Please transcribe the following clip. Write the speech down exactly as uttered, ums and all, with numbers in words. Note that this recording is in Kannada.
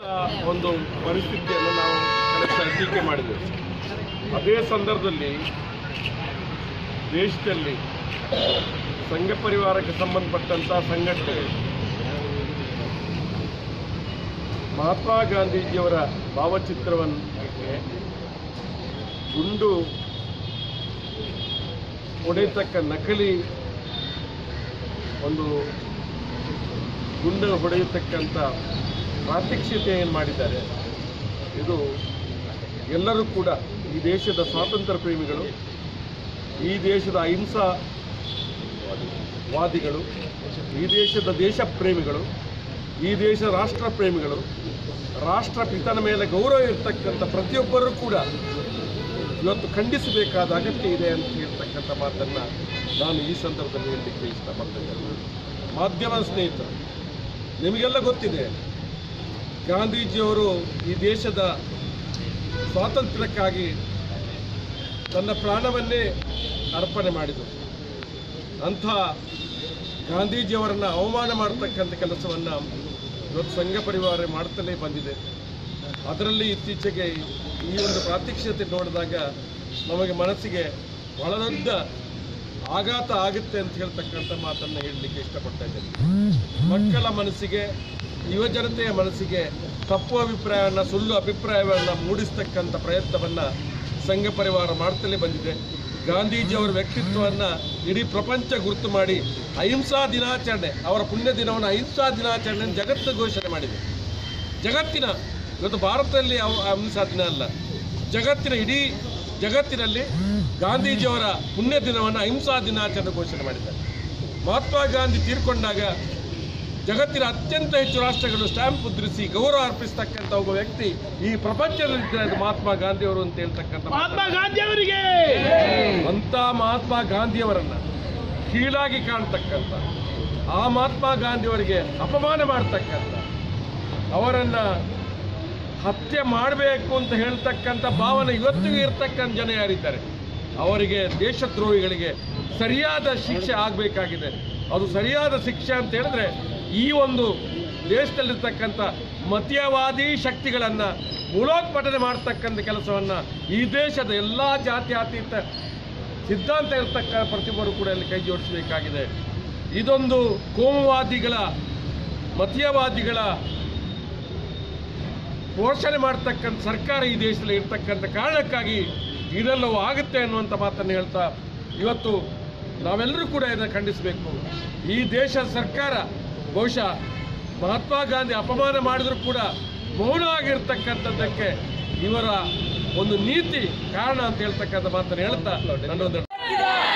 ಒಂದು ಪರಿಸ್ಥಿತಿಯನ್ನು ನಾವು ಕಳೆದ ಟೀಕೆ ಮಾಡಿದ್ದೇವೆ. ಅದೇ ಸಂದರ್ಭದಲ್ಲಿ ದೇಶದಲ್ಲಿ ಸಂಘ ಪರಿವಾರಕ್ಕೆ ಸಂಬಂಧಪಟ್ಟಂಥ ಸಂಘಟನೆ ಮಹಾತ್ಮ ಗಾಂಧೀಜಿಯವರ ಭಾವಚಿತ್ರವನ್ನು ಗುಂಡು ಹೊಡೆಯತಕ್ಕ ನಕಲಿ ಒಂದು ಗುಂಡು ಹೊಡೆಯತಕ್ಕಂಥ ಪ್ರಾತ್ಯಕ್ಷಿತೆ ಏನು ಮಾಡಿದ್ದಾರೆ, ಇದು ಎಲ್ಲರೂ ಕೂಡ ಈ ದೇಶದ ಸ್ವಾತಂತ್ರ್ಯ ಪ್ರೇಮಿಗಳು, ಈ ದೇಶದ ಅಹಿಂಸಾ ವಾದಿಗಳು, ಈ ದೇಶದ ದೇಶ ಪ್ರೇಮಿಗಳು, ಈ ದೇಶ ರಾಷ್ಟ್ರ ಪ್ರೇಮಿಗಳು, ರಾಷ್ಟ್ರಪಿತನ ಮೇಲೆ ಗೌರವ ಇರತಕ್ಕಂಥ ಪ್ರತಿಯೊಬ್ಬರೂ ಕೂಡ ಇವತ್ತು ಖಂಡಿಸಬೇಕಾದ ಅಗತ್ಯ ಇದೆ ಅಂತ ಹೇಳ್ತಕ್ಕಂಥ ಮಾತನ್ನು ನಾನು ಈ ಸಂದರ್ಭದಲ್ಲಿ ಹೇಳಲಿಕ್ಕೆ ಇಷ್ಟಪಡ್ತೇನೆ. ಮಾಧ್ಯಮ ಸ್ನೇಹಿತರು, ನಿಮಗೆಲ್ಲ ಗೊತ್ತಿದೆ, ಗಾಂಧೀಜಿಯವರು ಈ ದೇಶದ ಸ್ವಾತಂತ್ರ್ಯಕ್ಕಾಗಿ ತನ್ನ ಪ್ರಾಣವನ್ನೇ ಅರ್ಪಣೆ ಮಾಡಿದರು. ಅಂಥ ಗಾಂಧೀಜಿಯವರನ್ನು ಅವಮಾನ ಮಾಡತಕ್ಕಂಥ ಕೆಲಸವನ್ನು ಇವತ್ತು ಸಂಘ ಪರಿವಾರ ಮಾಡುತ್ತಲೇ ಬಂದಿದೆ. ಅದರಲ್ಲಿ ಇತ್ತೀಚೆಗೆ ಈ ಒಂದು ಪ್ರಾತ್ಯಕ್ಷಿತೆ ನೋಡಿದಾಗ ನಮಗೆ ಮನಸ್ಸಿಗೆ ಬಹಳ ದೊಡ್ಡ ಆಘಾತ ಆಗುತ್ತೆ ಅಂತ ಹೇಳ್ತಕ್ಕಂಥ ಮಾತನ್ನು ಹೇಳಲಿಕ್ಕೆ ಇಷ್ಟಪಡ್ತಾ ಇದ್ದೇನೆ. ಮಕ್ಕಳ ಮನಸ್ಸಿಗೆ, ಯುವ ಜನತೆಯ ಮನಸ್ಸಿಗೆ ತಪ್ಪು ಅಭಿಪ್ರಾಯವನ್ನು, ಸುಳ್ಳು ಅಭಿಪ್ರಾಯವನ್ನು ಮೂಡಿಸ್ತಕ್ಕಂಥ ಪ್ರಯತ್ನವನ್ನು ಸಂಘ ಪರಿವಾರ ಮಾಡ್ತಲೇ ಬಂದಿದೆ. ಗಾಂಧೀಜಿಯವರ ವ್ಯಕ್ತಿತ್ವವನ್ನು ಇಡೀ ಪ್ರಪಂಚ ಗುರುತು ಮಾಡಿ ಅಹಿಂಸಾ ದಿನಾಚರಣೆ, ಅವರ ಪುಣ್ಯ ದಿನವನ್ನು ಅಹಿಂಸಾ ದಿನಾಚರಣೆಯನ್ನು ಜಗತ್ತು ಘೋಷಣೆ ಮಾಡಿದೆ. ಜಗತ್ತಿನ ಇವತ್ತು ಭಾರತದಲ್ಲಿ ಅಹಿಂಸಾ ದಿನ ಅಲ್ಲ, ಜಗತ್ತಿನ ಇಡೀ ಜಗತ್ತಿನಲ್ಲಿ ಗಾಂಧೀಜಿಯವರ ಪುಣ್ಯ ದಿನವನ್ನು ಅಹಿಂಸಾ ದಿನಾಚರಣೆ ಘೋಷಣೆ ಮಾಡಿದ್ದಾರೆ. ಮಹಾತ್ಮ ಗಾಂಧಿ ತೀರ್ಕೊಂಡಾಗ ಜಗತ್ತಿನ ಅತ್ಯಂತ ಹೆಚ್ಚು ರಾಷ್ಟ್ರಗಳು ಸ್ಟ್ಯಾಂಪ್ ಮುದ್ರಿಸಿ ಗೌರವ ಅರ್ಪಿಸ್ತಕ್ಕಂಥ ಒಬ್ಬ ವ್ಯಕ್ತಿ ಈ ಪ್ರಪಂಚದಲ್ಲಿದ್ದಾರೆ ಮಹಾತ್ಮ ಗಾಂಧಿಯವರು ಅಂತ ಹೇಳ್ತಕ್ಕಂಥ ಮಹಾತ್ಮ ಗಾಂಧಿಯವರಿಗೆ ಅಂತ ಮಹಾತ್ಮ ಗಾಂಧಿಯವರನ್ನ ಕೀಳಾಗಿ ಕಾಣ್ತಕ್ಕಂಥ, ಆ ಮಹಾತ್ಮ ಗಾಂಧಿಯವರಿಗೆ ಅಪಮಾನ ಮಾಡ್ತಕ್ಕಂಥ, ಅವರನ್ನ ಹತ್ಯೆ ಮಾಡಬೇಕು ಅಂತ ಹೇಳ್ತಕ್ಕಂಥ ಭಾವನೆ ಇವತ್ತಿಗೂ ಇರ್ತಕ್ಕಂಥ ಜನ ಯಾರಿದ್ದಾರೆ, ಅವರಿಗೆ, ದೇಶದ್ರೋಹಿಗಳಿಗೆ ಸರಿಯಾದ ಶಿಕ್ಷೆ ಆಗಬೇಕಾಗಿದೆ. ಅದು ಸರಿಯಾದ ಶಿಕ್ಷೆ ಅಂತ ಹೇಳಿದ್ರೆ ಈ ಒಂದು ದೇಶದಲ್ಲಿರ್ತಕ್ಕಂಥ ಮತೀಯವಾದಿ ಶಕ್ತಿಗಳನ್ನು ಮೂಲೋತ್ಪಾಟನೆ ಮಾಡ್ತಕ್ಕಂಥ ಕೆಲಸವನ್ನು ಈ ದೇಶದ ಎಲ್ಲ ಜಾತ್ಯತೀತ ಸಿದ್ಧಾಂತ ಇರತಕ್ಕ ಪ್ರತಿಯೊಬ್ಬರು ಕೂಡ ಇಲ್ಲಿ ಕೈ ಜೋಡಿಸಬೇಕಾಗಿದೆ. ಇದೊಂದು ಕೋಮುವಾದಿಗಳ, ಮತೀಯವಾದಿಗಳ ಪೋಷಣೆ ಮಾಡ್ತಕ್ಕಂಥ ಸರ್ಕಾರ ಈ ದೇಶದಲ್ಲಿ ಇರ್ತಕ್ಕಂಥ ಕಾರಣಕ್ಕಾಗಿ ಇದೆಲ್ಲವೂ ಆಗುತ್ತೆ ಅನ್ನುವಂಥ ಮಾತನ್ನು ಹೇಳ್ತಾ ಇವತ್ತು ನಾವೆಲ್ಲರೂ ಕೂಡ ಇದನ್ನು ಖಂಡಿಸಬೇಕು. ಈ ದೇಶದ ಸರ್ಕಾರ ಬಹುಶಃ ಮಹಾತ್ಮ ಗಾಂಧಿ ಅಪಮಾನ ಮಾಡಿದರೂ ಕೂಡ ಮೌನ ಆಗಿರ್ತಕ್ಕಂಥದ್ದಕ್ಕೆ ಇವರ ಒಂದು ನೀತಿ ಕಾರಣ ಅಂತ ಹೇಳ್ತಕ್ಕಂಥ ಮಾತನ್ನು ಹೇಳ್ತಾ ನನ್ನೊಂದು